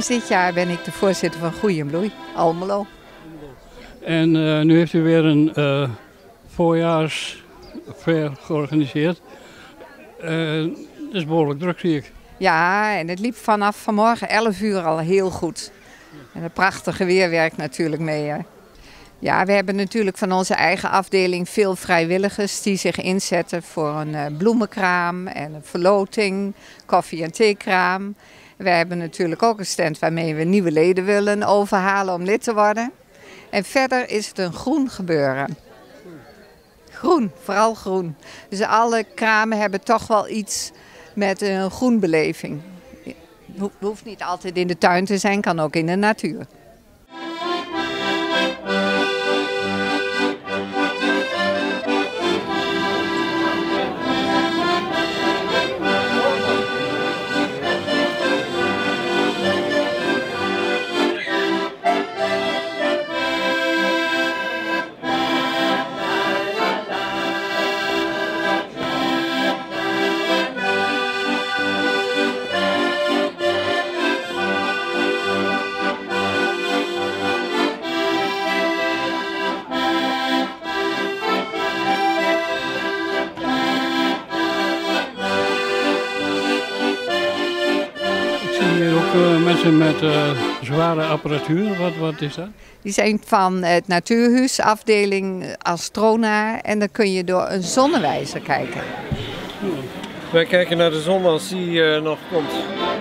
Sinds dit jaar ben ik de voorzitter van Groei en Bloei, Almelo. En nu heeft u weer een voorjaarsfair georganiseerd. Het is behoorlijk druk, zie ik. Ja, en het liep vanaf vanmorgen 11 uur al heel goed. En het prachtige weer werkt natuurlijk mee. Hè. Ja, we hebben natuurlijk van onze eigen afdeling veel vrijwilligers die zich inzetten voor een bloemenkraam en een verloting, koffie- en theekraam. We hebben natuurlijk ook een stand waarmee we nieuwe leden willen overhalen om lid te worden. En verder is het een groen gebeuren. Groen, vooral groen. Dus alle kramen hebben toch wel iets met een groenbeleving. Het hoeft niet altijd in de tuin te zijn, kan ook in de natuur. Hier ook mensen met zware apparatuur. Wat is dat? Die zijn van het Natuurhuis, afdeling Astrona. En dan kun je door een zonnewijzer kijken. Wij kijken naar de zon als die nog komt.